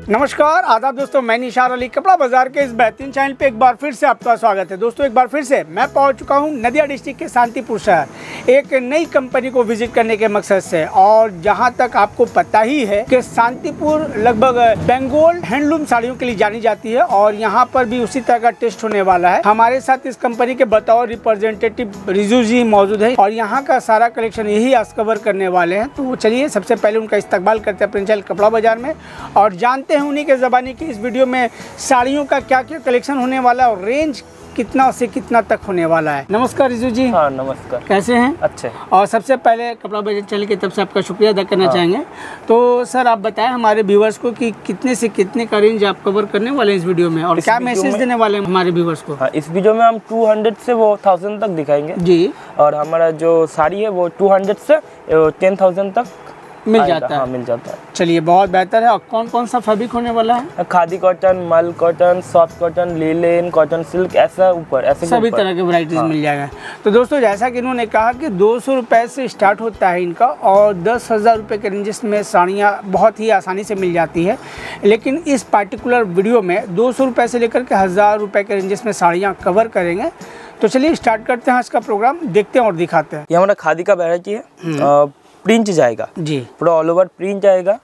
नमस्कार आदाब दोस्तों, मैं निशार अली कपड़ा बाजार के इस बेहतरीन चैनल पे एक बार फिर से आपका स्वागत है। दोस्तों एक बार फिर से मैं पहुंच चुका हूं नदिया डिस्ट्रिक्ट के शांतिपुर शहर एक नई कंपनी को विजिट करने के मकसद से। और जहां तक आपको पता ही है कि शांतिपुर लगभग बंगाल हैंडलूम साड़ियों के लिए जानी जाती है और यहाँ पर भी उसी तरह का टेस्ट होने वाला है। हमारे साथ इस कंपनी के बतौर रिप्रेजेंटेटिव रिजू जी मौजूद है और यहाँ का सारा कलेक्शन यही आज कवर करने वाले हैं। तो चलिए सबसे पहले उनका इस्तकबाल करते हैं अपने चैनल कपड़ा बाजार में और जानते हैं उन्हीं के ज़बानी की इस वीडियो में साड़ियों का क्या क्या कलेक्शन होने वाला है और रेंज कितना से कितना तक होने वाला है। नमस्कार रिजू जी। हाँ नमस्कार, कैसे हैं? अच्छे। और सबसे पहले कपड़ा बाजार चैनल की तरफ से आपका शुक्रिया अदा करना चाहेंगे। तो सर आप बताएं हमारे व्यूवर्स को कि कितने से कितने का रेंज आप कवर करने वाले हैं इस वीडियो में और क्या मैसेज देने वाले हैं हमारे व्यूवर्स को। हाँ, इस वीडियो में हम 200 से वो 1000 तक दिखाएंगे जी। और हमारा जो साड़ी है वो 200 से 10,000 तक मिल जाता है। हाँ, मिल जाता है। चलिए बहुत बेहतर है। और कौन कौन सा फैब्रिक होने वाला है? Khadi cotton, mul cotton, soft cotton, linen, cotton silk, ऐसा ऊपर ऐसे सभी तरह के वैरायटीज मिल जाएगा। तो दोस्तों जैसा कि इन्होंने कहा कि 200 रुपये से स्टार्ट होता है इनका और 10,000 रुपये के रेंजेस में साड़ियाँ बहुत ही आसानी से मिल जाती है। लेकिन इस पार्टिकुलर वीडियो में 200 रुपये से लेकर के 1000 रुपये के रेंजेस में साड़ियाँ कवर करेंगे। तो चलिए स्टार्ट करते हैं आज का प्रोग्राम, देखते हैं और दिखाते हैं। ये हमारा खादी का वैरायटी है, प्रिंट जाएगा जी, पूरा ऑल ओवर प्रिंट आएगा।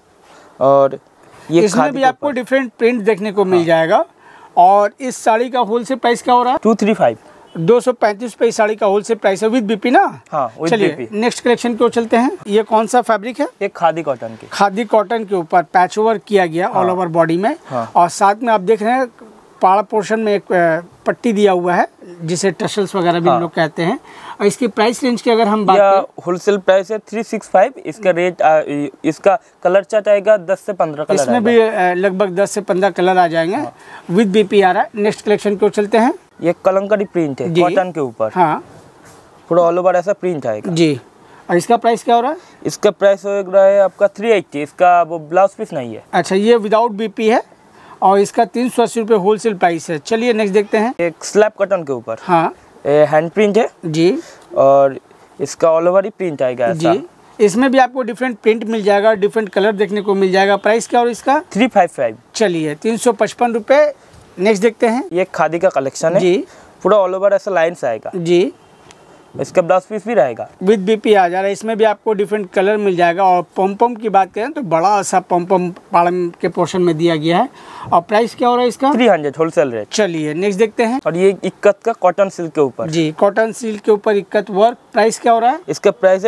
और ये इसमें भी आपको डिफरेंट प्रिंट देखने को मिल जाएगा। और इस साड़ी का होलसेल प्राइस क्या हो रहा है? 235 235 रुपये इस साड़ी का होलसेल प्राइस है विद बीपी ना। हाँ, चलिए नेक्स्ट कलेक्शन को चलते हैं। ये कौन सा फैब्रिक है? ये खादी कॉटन की, खादी कॉटन के ऊपर पैच ओवर किया गया ऑल ओवर बॉडी में। और साथ में आप देख रहे हैं पाड़ा पोर्शन में एक पट्टी दिया हुआ है जिसे टसल्स वगैरह भी लोग कहते हैं। और इसकी प्राइस रेंज की अगर हम बात करें, होलसेल प्राइस है 365। इसका रेट इसका कलर चार्ट आएगा 10 से 15 कलर। इसमें भी लगभग 10 से 15 कलर आ जाएंगे विद बीपी आ रहा है। नेक्स्ट कलेक्शन को चलते हैं। ये कलंकारी प्रिंट है कॉटन के ऊपर। हाँ, पूरा ऑल ओवर ऐसा प्रिंट आएगा जी। और इसका प्राइस क्या हो रहा है? इसका प्राइस हो रहा है आपका 380। इसका वो ब्लाउज पीस नहीं है। अच्छा, ये विदाउट बीपी है और इसका 380 रुपये होलसेल प्राइस है। चलिए नेक्स्ट देखते हैं। एक स्लैब कॉटन के ऊपर। हाँ, हैंड प्रिंट है जी। और इसका ऑल ओवर ही प्रिंट आएगा ऐसा जी। इसमें भी आपको डिफरेंट प्रिंट मिल जाएगा, डिफरेंट कलर देखने को मिल जाएगा। प्राइस क्या और इसका? 355। चलिए 355 रुपये। नेक्स्ट देखते हैं। ये खादी का कलेक्शन है जी, पूरा ऑल ओवर ऐसा लाइन्स आएगा जी। इसका ब्लाउज पीस भी रहेगा विद बीपी आ जा रहा है। इसमें भी आपको डिफरेंट कलर मिल जाएगा। और पम की बात करें तो बड़ा सा पम पाड़म के पोर्शन में दिया गया है। और प्राइस क्या हो रहा है इसका? 300 होलसेल रेट। चलिए नेक्स्ट देखते हैं। और ये इक्कत का कॉटन सिल्क के ऊपर जी, कॉटन सिल्क के ऊपर इक्कत वर्क। प्राइस क्या हो रहा है? इसका प्राइस है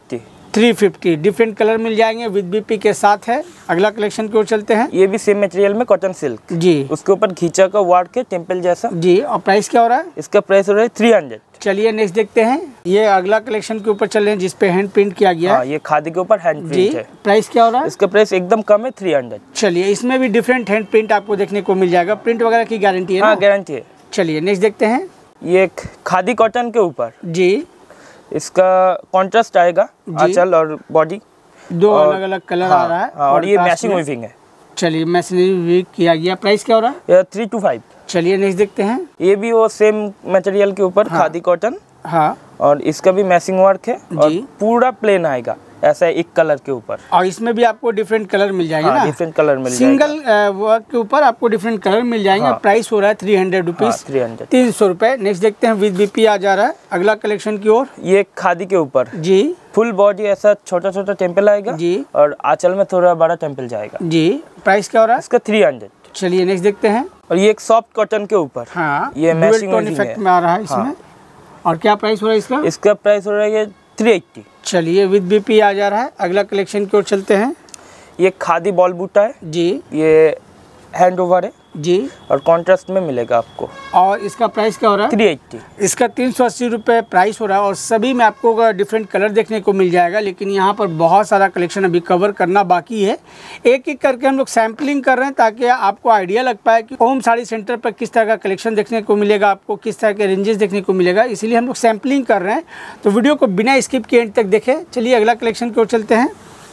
350। डिफरेंट कलर मिल जाएंगे विद बीपी के साथ है। अगला कलेक्शन की ओर चलते हैं। ये भी सेम मटेरियल में कॉटन सिल्क जी, उसके ऊपर खींचा का वार्ड के टेम्पल जैसा जी। और प्राइस क्या हो रहा है? इसका प्राइस हो रहा है 300। चलिए नेक्स्ट देखते हैं। ये अगला कलेक्शन के ऊपर चल रहे हैं जिसपे हैंड प्रिंट किया गया है। ये खादी के ऊपर हैंड प्रिंट है। प्राइस क्या हो रहा है? इसका प्राइस एकदम कम है 300। चलिए इसमें भी डिफरेंट हैंड प्रिंट आपको देखने को मिल जाएगा। प्रिंट वगैरह की गारंटी है? हाँ, गारंटी है। चलिए नेक्स्ट देखते हैं। ये खादी कॉटन के ऊपर जी, इसका कॉन्ट्रास्ट आएगा आंचल और बॉडी, दो अलग अलग कलर आ रहा है। और ये मैचिंग वीविंग है। चलिए मैचिंग वीविंग किया गया। प्राइस क्या हो रहा है? 325। चलिए नेक्स्ट देखते हैं। ये भी वो सेम मटेरियल के ऊपर खादी कॉटन। हाँ, और इसका भी मैचिंग वर्क है और पूरा प्लेन आएगा ऐसा एक कलर के ऊपर। और इसमें भी आपको डिफरेंट कलर मिल जाएंगे ना? डिफरेंट कलर मिल जाएगा। सिंगल वर्क के ऊपर आपको डिफरेंट कलर मिल जाएंगे। प्राइस हो रहा है 300 रुपीज। 300 रुपए। नेक्स्ट देखते हैं। विद बीपी आ जा रहा है अगला कलेक्शन की ओर। ये खादी के ऊपर जी, फुल बॉडी ऐसा छोटा छोटा टेम्पल आएगा जी। और आंचल में थोड़ा बड़ा टेम्पल जाएगा जी। प्राइस क्या हो रहा है? इसका 300। चलिए नेक्स्ट देखते हैं। और ये एक सॉफ्ट कॉटन के ऊपर। हाँ, ये मैचिंग इफेक्ट में आ रहा है इसमें। और क्या प्राइस हो रहा है इसका? इसका प्राइस हो रहा है 380। चलिए विद बीपी आ जा रहा है। अगला कलेक्शन की ओर चलते हैं। ये खादी बॉल बूटा है जी, ये हैंड ओवर है जी। और कॉन्ट्रास्ट में मिलेगा आपको। और इसका प्राइस क्या हो रहा है? 380। इसका 380 रुपये प्राइस हो रहा है। और सभी में आपको डिफरेंट कलर देखने को मिल जाएगा। लेकिन यहाँ पर बहुत सारा कलेक्शन अभी कवर करना बाकी है। एक एक करके हम लोग सैम्पलिंग कर रहे हैं ताकि आपको आइडिया लग पाए कि ओम साड़ी सेंटर पर किस तरह का कलेक्शन देखने को मिलेगा, आपको किस तरह के रेंजेस देखने को मिलेगा। इसीलिए हम लोग सैम्पलिंग कर रहे हैं। तो वीडियो को बिना स्किप के एंड तक देखें। चलिए अगला कलेक्शन की ओर चलते हैं।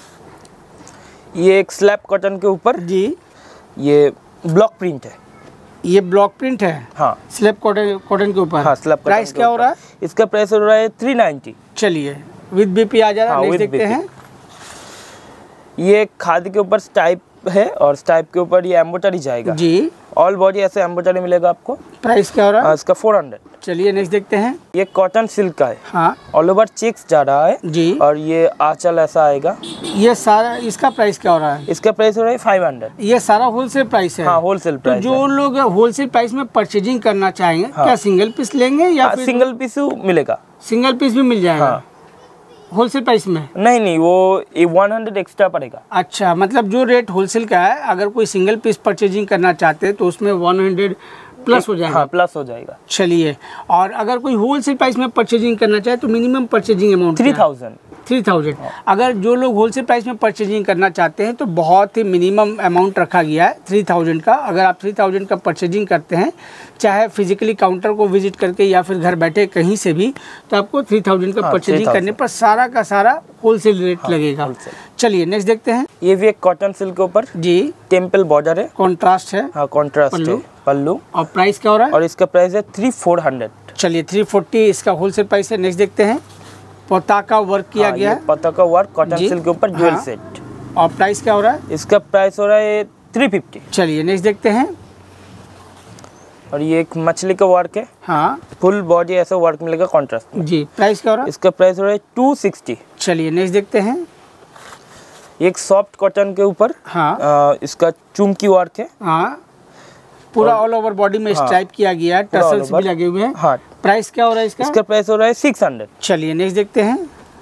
ये एक स्लैब कॉटन के ऊपर जी, ये ब्लॉक प्रिंट है। ये ब्लॉक प्रिंट है हाँ, स्लैब कॉटन के ऊपर। हाँ, स्लैब। प्राइस क्या हो रहा है? इसका प्राइस हो रहा है 390। चलिए विद बीपी आ जा रहा है। नेक्स्ट देखते हैं। ये खादी के ऊपर टाइप है और स्ट्राइप के ऊपर ये एम्ब्रॉयडरी जाएगा जी। ऑल बॉडी ऐसे एम्ब्रॉयडरी मिलेगा आपको। प्राइस क्या हो रहा है इसका 400। चलिए नेक्स्ट देखते हैं। ये कॉटन सिल्क का है। हाँ, ऑल ओवर चेक्स जा रहा है जी। और ये आंचल ऐसा आएगा। ये सारा, इसका प्राइस क्या हो रहा है? इसका प्राइस हो रहा है 500। ये सारा होलसेल प्राइस है? हाँ, होलसेल प्राइस। तो जो लोग होलसेल प्राइस में परचेजिंग करना चाहेंगे, हाँ, क्या सिंगल पीस लेंगे या फिर सिंगल पीस मिलेगा? सिंगल पीस भी मिल जाएगा। हाँ। होलसेल प्राइस में? नहीं, वो 100 एक्स्ट्रा पड़ेगा। अच्छा, मतलब जो रेट होलसेल का है, अगर कोई सिंगल पीस परचेजिंग करना चाहते हैं तो उसमें 100 प्लस हो जाएगा। हाँ, प्लस हो जाएगा। चलिए, और अगर कोई होलसेल प्राइस में परचेजिंग करना चाहे तो मिनिमम परचेजिंग अमाउंट 3000। अगर जो लोग होलसेल प्राइस में परचेजिंग करना चाहते हैं तो बहुत ही मिनिमम अमाउंट रखा गया है 3000 का। अगर आप 3000 का परचेजिंग करते हैं, चाहे फिजिकली काउंटर को विजिट करके या फिर घर बैठे कहीं से भी, तो आपको 3000 का परचेजिंग करने पर सारा का सारा होलसेल रेट लगेगा। चलिए नेक्स्ट देखते हैं। ये भी एक कॉटन सिल्क के ऊपर जी, टेम्पल बॉर्डर है, कॉन्ट्रास्ट है। हाँ, कॉन्ट्रास्ट है पल्लू। और प्राइस क्या हो रहा है? और इसका प्राइस है 3400। चलिए 340 इसका होलसेल प्राइस है। नेक्स्ट देखते हैं। पताका वर्क किया गया है, पताका वर्क कॉटन सिल्क के ऊपर ज्वेल सेट। और प्राइस क्या हो रहा है? इसका प्राइस हो रहा है 350। चलिए नेक्स्ट देखते हैं। और ये एक मछली का वर्क है। हाँ, फुल बॉडी ऐसा वर्क मिलेगा कॉन्ट्रास्ट जी। प्राइस क्या हो रहा है? इसका प्राइस हो रहा है 260। चलिए नेक्स्ट देखते हैं। एक सॉफ्ट कॉटन के ऊपर, हाँ, इसका चुमकी वर्क है। हाँ, पूरा ऑल ओवर बॉडी में स्ट्राइप किया गया है, टसल्स भी लगे हुए हैं। हाँ। प्राइस क्या हो रहा है इसका? इसका प्राइस हो रहा है 600। चलिए नेक्स्ट देखते हैं।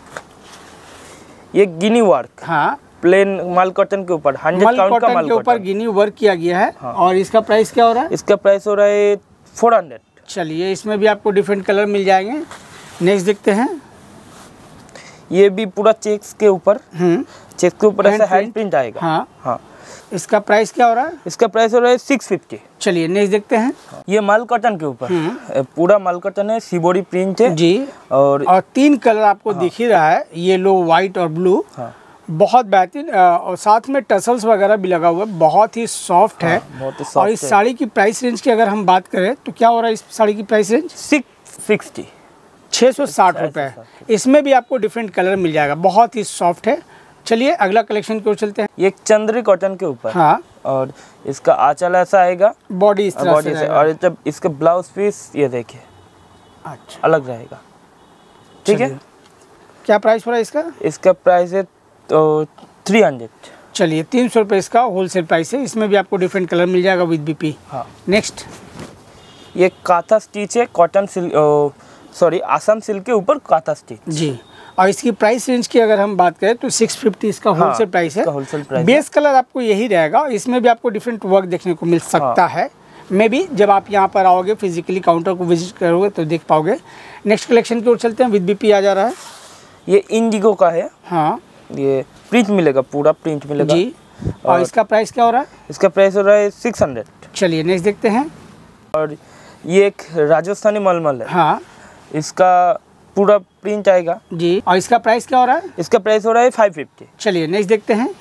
ये गिनी वर्क, हाँ, प्लेन माल कॉटन के ऊपर 100 काउंट का माल के ऊपर गिनी वर्क किया गया है। हाँ। और इसका प्राइस क्या हो रहा है? इसका प्राइस हो रहा है 400। चलिए, इसमें भी आपको डिफरेंट कलर मिल जाएंगे। नेक्स्ट देखते हैं। ये भी पूरा चेक्स के ऊपर, चेक्स के ऊपर ऐसा हैंड प्रिंट आएगा। हाँ हाँ। इसका प्राइस क्या हो रहा है? इसका प्राइस हो रहा है 650। चलिए नेक्स्ट देखते हैं। ये माल कॉटन के ऊपर, पूरा माल कॉटन है, शिबोरी प्रिंट है जी। और 3 कलर आपको दिख ही रहा है, येलो, व्हाइट और ब्लू। हाँ। बहुत बेहतरीन, और साथ में टसल्स वगैरह भी लगा हुआ है, बहुत ही सॉफ्ट है। बहुत ही सॉफ्ट। और इस साड़ी की प्राइस रेंज की अगर हम बात करें तो क्या हो रहा है इस साड़ी की प्राइस रेंज? 660, 660 रुपये। इसमें भी आपको डिफरेंट कलर मिल जाएगा, बहुत ही सॉफ्ट है। चलिए अगला कलेक्शन की ओर चलते हैं। ये एक चंद्री कॉटन के ऊपर, हाँ, और इसका आंचल ऐसा आएगा, बॉडी इस तरह से, और जब इसका ब्लाउज पीस ये देखिए, अच्छा, अलग रहेगा। ठीक है। क्या प्राइस हो रहा है इसका? इसका प्राइस है तो 300। चलिए 300 रुपये इसका होलसेल प्राइस है। इसमें भी आपको डिफरेंट कलर मिल जाएगा विद बीपी। हाँ। नेक्स्ट, ये काथा स्टिच है, cotton silk, sorry, Assam silk के ऊपर काथा स्टिच जी। और इसकी प्राइस रेंज की अगर हम बात करें तो 650 इसका होलसेल प्राइस है। होलसेल प्राइस बेस कलर आपको यही रहेगा। इसमें भी आपको डिफरेंट वर्क देखने को मिल सकता है। मे भी जब आप यहाँ पर आओगे, फिजिकली काउंटर को विजिट करोगे तो देख पाओगे। नेक्स्ट कलेक्शन की ओर चलते हैं। विद बीपी आ जा रहा है। ये इंडिगो का है। हाँ, ये प्रिंट मिलेगा, पूरा प्रिंट मिलेगा जी। और इसका प्राइस क्या हो रहा है? इसका प्राइस हो रहा है 600। चलिए नेक्स्ट देखते हैं। और ये एक राजस्थानी मलमल है। हाँ, इसका पूरा प्रिंट आएगा जी। और इसका प्राइस क्या हो रहा है? इसका प्राइस हो रहा है 550। चलिए नेक्स्ट देखते हैं।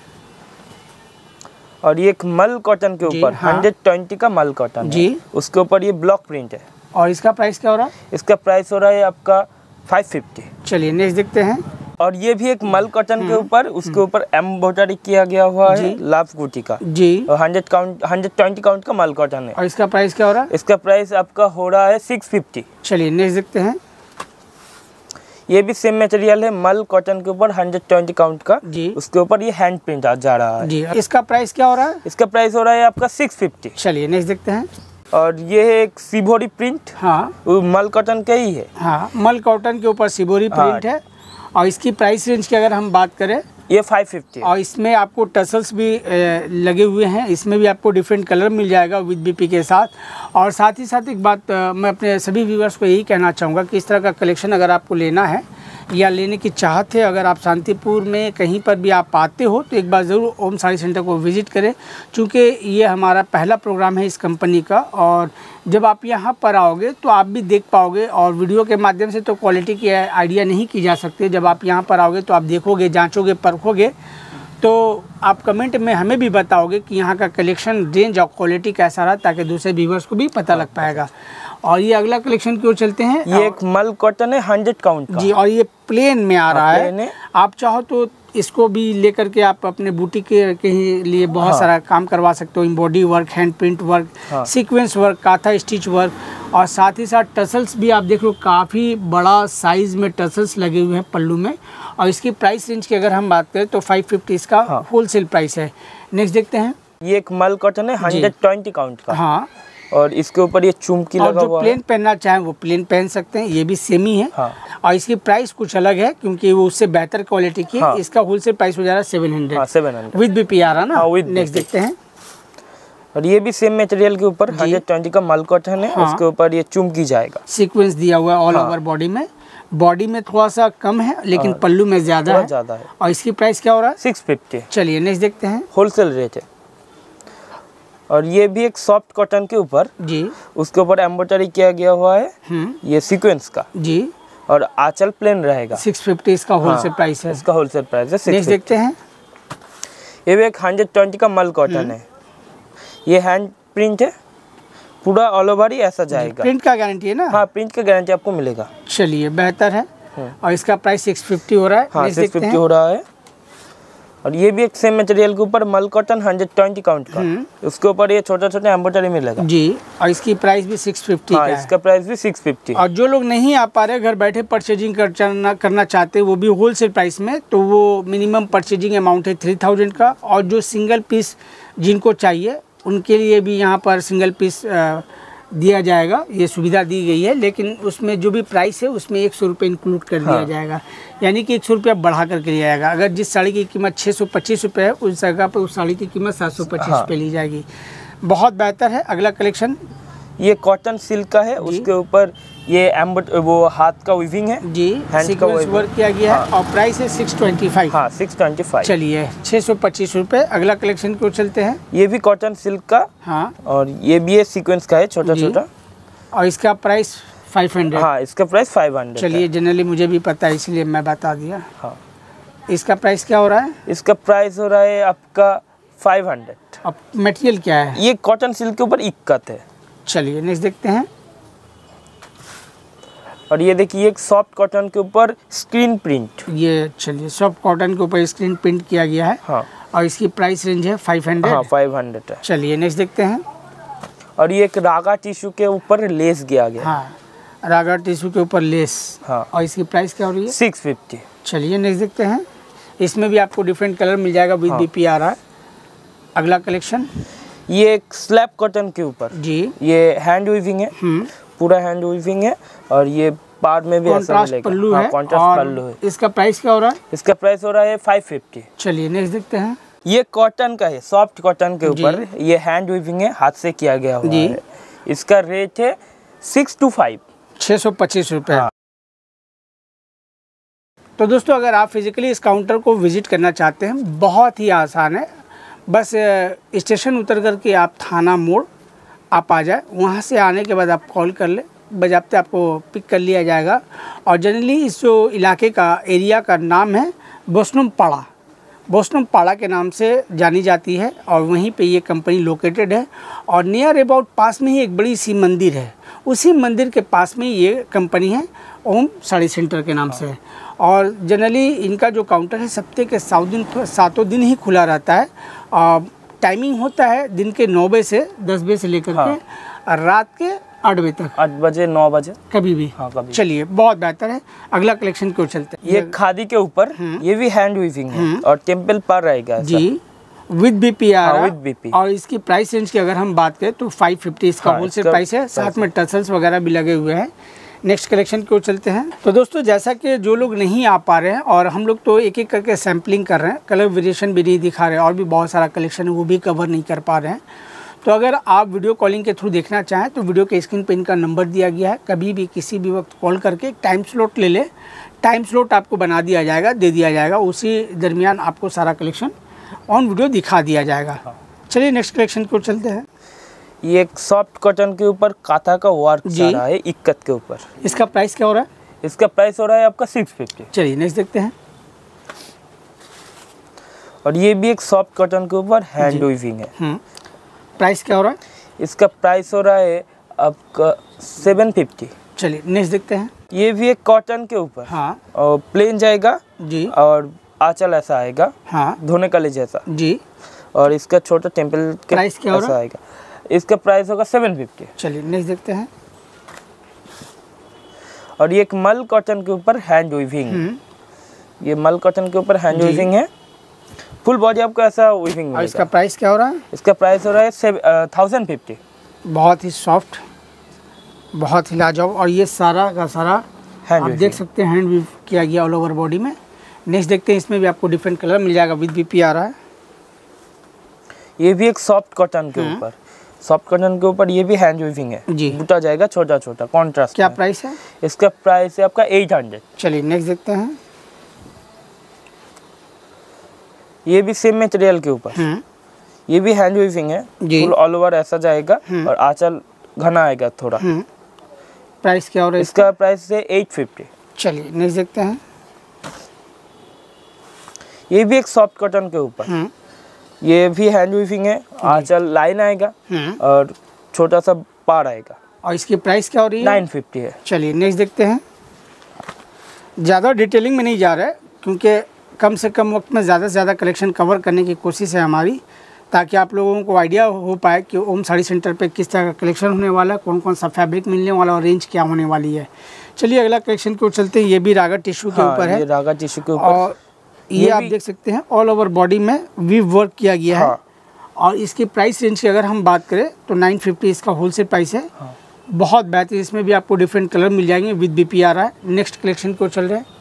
और ये एक मल कॉटन के ऊपर, हाँ, 120 का मल कॉटन जी, उसके ऊपर ये ब्लॉक प्रिंट है। और इसका प्राइस क्या हो रहा है? इसका प्राइस हो रहा है आपका 550। चलिए नेक्स्ट देखते हैं। और ये भी एक मल कॉटन के ऊपर, उसके ऊपर एम्ब्रॉयडरी किया गया हुआ है लाभ गुटी का जी। और 120 काउंट का मल कॉटन है। और इसका प्राइस क्या हो रहा है? इसका प्राइस आपका हो रहा है 650। चलिए नेक्स्ट देखते हैं। ये भी सेम मटेरियल है, मल कॉटन के ऊपर 120 काउंट का जी, उसके ऊपर ये हैंड प्रिंट आ जा रहा है जी। इसका प्राइस क्या हो रहा है? इसका प्राइस हो रहा है आपका 650। चलिए नेक्स्ट देखते हैं। और ये है एक शिबोरी प्रिंट, हाँ, वो मल कॉटन का ही है। हाँ, मल कॉटन के ऊपर शिबोरी प्रिंट है। और इसकी प्राइस रेंज की अगर हम बात करें, ये 550। और इसमें आपको टसल्स भी लगे हुए हैं। इसमें भी आपको डिफरेंट कलर मिल जाएगा विद बीपी के साथ। और साथ ही साथ एक बात मैं अपने सभी व्यूअर्स को यही कहना चाहूँगा कि इस तरह का कलेक्शन अगर आपको लेना है या लेने की चाहत है, अगर आप शांतिपुर में कहीं पर भी आप आते हो तो एक बार ज़रूर ओम साड़ी सेंटर को विज़िट करें, क्योंकि ये हमारा पहला प्रोग्राम है इस कंपनी का। और जब आप यहाँ पर आओगे तो आप भी देख पाओगे, और वीडियो के माध्यम से तो क्वालिटी की आइडिया नहीं की जा सकती। जब आप यहाँ पर आओगे तो आप देखोगे, जाँचोगे, परखोगे, तो आप कमेंट में हमें भी बताओगे कि यहाँ का कलेक्शन रेंज और क्वालिटी कैसा रहा, ताकि दूसरे व्यूअर्स को भी पता लग पाएगा। और ये अगला कलेक्शन की ओर चलते हैं। ये एक मल कॉटन है 100 काउंट का जी। और ये प्लेन में आ रहा है। आप चाहो तो इसको भी लेकर के आप अपने बुटीक के लिए बहुत सारा काम करवा सकते हो। Embroidery work, hand print work, sequence work, kantha stitch work, और साथ ही साथ टसल्स भी आप देख लो, काफ़ी बड़ा साइज़ में टसल्स लगे हुए हैं पल्लू में। और इसकी प्राइस रेंज की अगर हम बात करें तो 550 इसका होलसेल प्राइस है। नेक्स्ट देखते हैं, ये एक मल कॉटन है 120 काउंट का। हाँ, और इसके ऊपर ये चुमकी लगा हुआ है। जो प्लेन पहनना चाहें वो प्लेन पहन सकते हैं, ये भी सेम ही है। हाँ। और इसकी प्राइस कुछ अलग है क्योंकि वो उससे बेहतर क्वालिटी की है। इसका होलसेल प्राइस हो जा रहा है 700 विद बीपीआर है ना। नेक्स्ट देखते हैं, और ये भी सेम मटेरियल के ऊपर 120 का मल कॉटन है। उसके ऊपर ये चुमकी जाएगा, सीक्वेंस दिया हुआ है ऑल ओवर बॉडी में। बॉडी में थोड़ा सा कम है लेकिन पल्लू में ज्यादा है। और इसकी प्राइस क्या हो रहा है? 650। चलिए नेक्स्ट देखते हैं, होलसेल रेट है। और ये भी एक सॉफ्ट कॉटन के ऊपर जी, उसके ऊपर एम्ब्रॉयडरी किया गया हुआ है ये सीक्वेंस का जी, और आंचल प्लेन रहेगा। 650 इसका होलसेल प्राइस है। इसका होलसेल प्राइस है 650। नेक्स्ट देखते हैं, ये भी एक 120 का मल कॉटन है। ये हैंड प्रिंट है, पूरा ऑल ओवर ही ऐसा जाएगा। प्रिंट का गारंटी है ना? हाँ, प्रिंट का गारंटी आपको मिलेगा। चलिए बेहतर है। और इसका प्राइस 650 हो रहा है। हाँ, 650 हो रहा है। और ये भी एक सेम मटेरियल के ऊपर मल कॉटन 120 काउंट का, उसके ऊपर ये छोटा छोटा एम्ब्रॉयडरी मिलेगा जी। और इसकी प्राइस भी 650 का है। इसका प्राइस भी 650। और जो लोग नहीं आ पा रहे, घर बैठे परचेजिंग करना चाहते, वो भी होलसेल प्राइस में, तो वो मिनिमम परचेजिंग अमाउंट है 3000 का। और जो सिंगल पीस जिनको चाहिए उनके लिए भी यहाँ पर सिंगल पीस दिया जाएगा, ये सुविधा दी गई है। लेकिन उसमें जो भी प्राइस है उसमें 100 रुपये इंक्लूड कर दिया जाएगा, यानी कि 100 रुपया बढ़ा करके लिया जाएगा। अगर जिस साड़ी की कीमत 625 रुपये है, उस जगह पर उस साड़ी की कीमत 725 रुपये ली जाएगी। बहुत बेहतर है। अगला कलेक्शन ये कॉटन सिल्क का है, उसके ऊपर ये वो हाथ का वीविंग है जी, सीक्वेंस वर्क किया गया है। और प्राइस है 625। हाँ, 625। चलिए 625 रुपये। अगला कलेक्शन को चलते हैं, ये भी कॉटन सिल्क का। हाँ, और ये भी है सीक्वेंस का है, छोटा छोटा। और इसका प्राइस 500। हाँ, इसका प्राइस 500। चलिए, जनरली मुझे भी पता है इसलिए मैं बता दिया। हाँ, इसका प्राइस क्या हो रहा है? इसका प्राइस हो रहा है आपका 500। अब मटेरियल क्या है? ये कॉटन सिल्क के ऊपर इक्कत है। चलिए नेक्स्ट देखते हैं, और ये देखिए एक सॉफ्ट कॉटन के ऊपर स्क्रीन प्रिंट। ये चलिए सॉफ्ट कॉटन के ऊपर स्क्रीन प्रिंट किया गया है। हाँ, और इसकी प्राइस रेंज है 500। हाँ, 500 है। चलिए नेक्स्ट देखते हैं, और ये एक रागा टिश्यू के ऊपर लेस किया गया। हाँ, रागा टिश्यू के ऊपर लेस। हाँ, और इसकी प्राइस क्या हो रही है? 650। चलिए नेक्स्ट देखते हैं, इसमें भी आपको डिफरेंट कलर मिल जाएगा विद बीपीआर। अगला कलेक्शन, ये एक स्लैब कॉटन के ऊपर जी, ये हैंड वीविंग है, पूरा हैंड वीविंग है। और ये पार्ट में भी ऐसा मिलेगा। पल्लू है। कॉन्ट्रास्ट पल्लू है। इसका प्राइस क्या हो रहा है? इसका प्राइस हो रहा है 550। चलिए नेक्स्ट देखते हैं, ये कॉटन का है, सॉफ्ट कॉटन के ऊपर ये हैंड वीविंग है, हाथ से किया गया हुआ है। इसका रेट है 625। 625 रुपये। तो दोस्तों, अगर आप फिजिकली इस काउंटर को विजिट करना चाहते हैं, बहुत ही आसान है। बस स्टेशन उतर करके आप थाना मोड़ आप आ जाए, वहाँ से आने के बाद आप कॉल कर ले, बजाते आपको पिक कर लिया जाएगा। और जनरली इस जो इलाके का एरिया का नाम है बोस्नुम पाड़ा के नाम से जानी जाती है। और वहीं पे ये कंपनी लोकेटेड है। और नियर अबाउट पास में ही एक बड़ी सी मंदिर है, उसी मंदिर के पास में ये कंपनी है, ओम साड़ी सेंटर के नाम से। और जनरली इनका जो काउंटर है सप्ताह के 7 दिन ही खुला रहता है। टाइमिंग होता है दिन के 9 बजे से 10 बजे से लेकर के रात के 8 बजे तक। 8 बजे 9 बजे कभी भी। हाँ, कभी। चलिए बहुत बेहतर है। अगला कलेक्शन क्यों चलते हैं, ये खादी के ऊपर ये भी हैंड वीविंग है और टेम्पल पर रहेगा जी, विद बीपीआर। With BP. और इसकी प्राइस रेंज की अगर हम बात करें तो 550 इसका होलसेल प्राइस है। साथ में टसल्स वगैरह भी लगे हुए हैं। नेक्स्ट कलेक्शन को चलते हैं। तो दोस्तों, जैसा कि जो लोग नहीं आ पा रहे हैं, और हम लोग तो एक एक करके सैम्पलिंग कर रहे हैं, कलर वेरिएशन भी नहीं दिखा रहे हैं, और भी बहुत सारा कलेक्शन है वो भी कवर नहीं कर पा रहे हैं। तो अगर आप वीडियो कॉलिंग के थ्रू देखना चाहें तो वीडियो के स्क्रीन पर इनका नंबर दिया गया है, कभी भी किसी भी वक्त कॉल करके टाइम स्लॉट ले ले, टाइम स्लॉट आपको बना दिया जाएगा, दे दिया जाएगा, उसी दरमियान आपको सारा कलेक्शन ऑन वीडियो दिखा दिया जाएगा। चलिए नेक्स्ट कलेक्शन को चलते हैं। ये एक सॉफ्ट कॉटन के ऊपर काथा का वर्क जा रहा है इक्कत के ऊपर। इसका प्राइस क्या हो रहा है? इसका प्राइस हो रहा है आपका 650। चलिए नेक्स्ट देखते हैं। और ये भी एक सॉफ्ट कॉटन के ऊपर हैंड वीविंग है। प्राइस क्या हो रहा है? इसका प्राइस हो रहा है आपका 750। चलिए नेक्स्ट देखते हैं। ये भी एक कॉटन के ऊपर, हाँ, और प्लेन जाएगा जी, और आंचल ऐसा आएगा, हाँ, धोने का ले जैसा जी। और इसका छोटा टेम्पल के प्राइस क्या ऐसा आएगा। इसका प्राइस होगा 750। चलिए नेक्स्ट देखते हैं। और ये एक मल कॉटन के ऊपर हैंड वीविंग, ये मल कॉटन के ऊपर हैंड वीविंग है। फुल बॉडी आपको ऐसा वीविंग मिलेगा। इसका प्राइस क्या हो रहा है? इसका प्राइस हो रहा है 1050। बहुत ही सॉफ्ट, बहुत ही लाजवाब। और ये सारा का सारा आप देख सकते हैं हैंड वीव किया गया ऑल ओवर बॉडी में। नेक्स्ट देखते हैं, इसमें भी आपको डिफरेंट कलर मिल जाएगा, विद बीपी आ रहा है। ये भी एक सॉफ्ट कॉटन के ऊपर, सॉफ्ट कॉटन के ऊपर ये भी हैंड वीविंग है जी। बूटा जाएगा छोटा छोटा कॉन्ट्रास्ट। क्या प्राइस है? इसका प्राइस है आपका 800। चलिए नेक्स्ट देखते हैं। ये भी सेम मटेरियल के ऊपर, ये भी हैंड वीविंग है, फुल ऑल ओवर ऐसा जाएगा और आंचल घना आएगा थोड़ा। प्राइस क्या हो रहा है? इसका प्राइस है 850। चलिए नेक्स्ट देखते हैं। ये भी एक सॉफ्ट कॉटन के ऊपर, ये भी हैंड वीविंग है, आंचल लाइन आएगा और छोटा सा पार आएगा। और इसकी प्राइस क्या हो रही है? 950 है। चलिए नेक्स्ट देखते हैं। ज़्यादा डिटेलिंग में नहीं जा रहा है, क्योंकि कम से कम वक्त में ज़्यादा से ज़्यादा कलेक्शन कवर करने की कोशिश है हमारी, ताकि आप लोगों को आइडिया हो पाए कि ओम साड़ी सेंटर पे किस तरह का कलेक्शन होने वाला है, कौन कौन सा फैब्रिक मिलने वाला और रेंज क्या होने वाली है। चलिए अगला कलेक्शन को चलते हैं। ये भी रागा टिश्यू के ऊपर है, ये रागा टिश्यू के ऊपर। और ये आप देख सकते हैं ऑल ओवर बॉडी में वीव वर्क किया गया है। और इसकी प्राइस रेंज की अगर हम बात करें तो 950 इसका होलसेल प्राइस है। बहुत बेहतरीन, इसमें भी आपको डिफरेंट कलर मिल जाएंगे, विद बीपी आ रहा है। नेक्स्ट कलेक्शन को चल रहे हैं।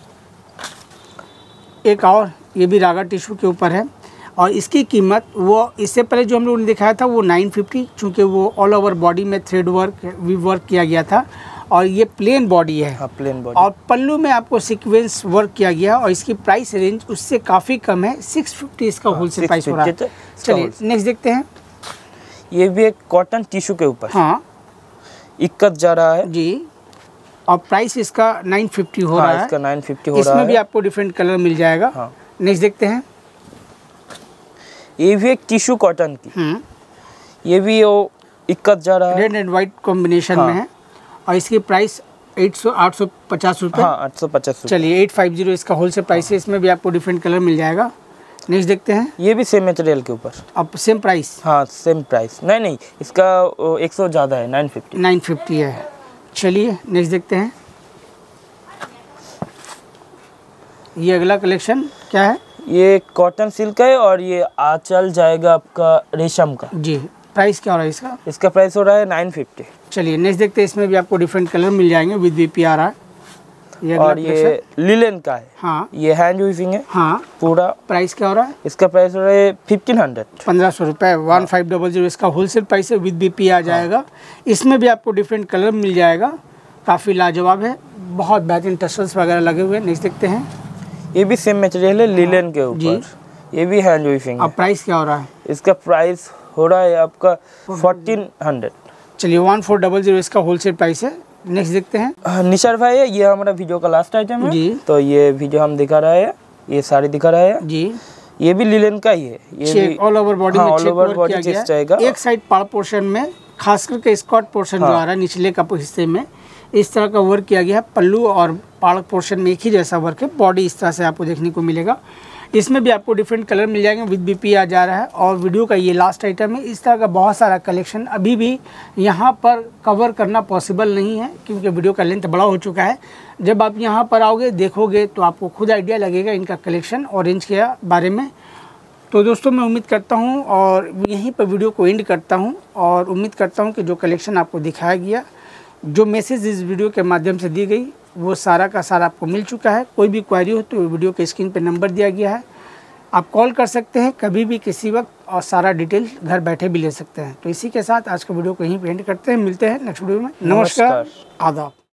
एक और ये भी रागा टिश्यू के ऊपर है, और इसकी कीमत वो इससे पहले जो हम लोगों ने दिखाया था वो 950, चूँकि वो ऑल ओवर बॉडी में थ्रेड वर्क वीव वर्क किया गया था। और ये प्लेन बॉडी है, हाँ, प्लेन बॉडी। और पल्लू में आपको सीक्वेंस वर्क किया गया है, और इसकी प्राइस रेंज उससे काफ़ी कम है। 650 इसका होलसेल प्राइस हो रहा है। चलिए नेक्स्ट देखते हैं। ये भी एक कॉटन टिश्यू के ऊपर, हाँ, इक्कत जा रहा है जी। और प्राइस इसका 950 हो रहा है। इसका 950 हो रहा है। इसमें भी आपको डिफरेंट कलर मिल जाएगा। हाँ। नेक्स्ट देखते हैं। ये भी एक टिश्यू कॉटन की, ये भी वो इक्कत जा रहा है, रेड एंड व्हाइट कॉम्बिनेशन में है, और इसकी प्राइस 850 रुपये। हाँ, 850। चलिए 850 इसका होलसेल प्राइस है। इसमें भी आपको डिफरेंट कलर मिल जाएगा। नेक्स्ट देखते हैं। ये भी सेम मटेरियल के ऊपर, अब सेम प्राइस? हाँ सेम प्राइस। नहीं, इसका 100 ज़्यादा है, 950 है। चलिए नेक्स्ट देखते हैं। ये अगला कलेक्शन क्या है? ये कॉटन सिल्क है, और ये आंचल जाएगा आपका रेशम का जी। प्राइस क्या हो रहा है इसका? इसका प्राइस हो रहा है 950। चलिए नेक्स्ट देखते हैं। इसमें भी आपको डिफरेंट कलर मिल जाएंगे, विद बीपी आ रहा है। और ये लिलन का है, हाँ, ये हैंड वीविंग है, हाँ पूरा। प्राइस क्या हो रहा है? इसका प्राइस हो रहा है 1500 रुपये। 1500 इसका होलसेल प्राइस है, विद बीपी आ जाएगा। इसमें भी आपको डिफरेंट कलर मिल जाएगा, काफ़ी लाजवाब है, बहुत बेहतरीन टसल्स वगैरह लगे हुए हैं। नेक्स्ट देखते हैं। ये भी सेम मटेरियल है, लिलन के ऊपर, ये भी हैंड वीविंग है। अब प्राइस क्या हो रहा है? इसका प्राइस हो रहा है आपका 1400। चलिए 1400 इसका होलसेल प्राइस है। नेक्स्ट देखते हैं। निशार भाई, ये हमारा वीडियो का लास्ट आइटम है जी। तो ये वीडियो हम दिखा रहे हैं, ये साड़ी दिखा रहे हैं जी। ये भी लिलन का ही है, ये भी ऑल ओवर बॉडी में ऑल ओवर बॉडी चेक जाएगा। एक साइड पाड़ पोर्शन में, खास करके स्कर्ट पोर्शन जो आ रहा है निचले का हिस्से में, इस तरह का वर्क किया गया है। पल्लू और पाड़ पोर्शन में एक ही जैसा वर्क है, बॉडी इस तरह से आपको देखने को मिलेगा। इसमें भी आपको डिफरेंट कलर मिल जाएंगे, विद बीपी आ जा रहा है। और वीडियो का ये लास्ट आइटम है। इस तरह का बहुत सारा कलेक्शन अभी भी यहाँ पर कवर करना पॉसिबल नहीं है, क्योंकि वीडियो का लेंथ बड़ा हो चुका है। जब आप यहाँ पर आओगे, देखोगे, तो आपको खुद आइडिया लगेगा इनका कलेक्शन और रेंज के बारे में। तो दोस्तों मैं उम्मीद करता हूँ, और यहीं पर वीडियो को एंड करता हूँ, और उम्मीद करता हूँ कि जो कलेक्शन आपको दिखाया गया, जो मैसेज इस वीडियो के माध्यम से दी गई, वो सारा का सारा आपको मिल चुका है। कोई भी क्वेरी हो तो वीडियो के स्क्रीन पे नंबर दिया गया है, आप कॉल कर सकते हैं कभी भी, किसी वक्त, और सारा डिटेल घर बैठे भी ले सकते हैं। तो इसी के साथ आज का वीडियो को यहीं पे एंड करते हैं। मिलते हैं नेक्स्ट वीडियो में। नमस्कार, आदाब।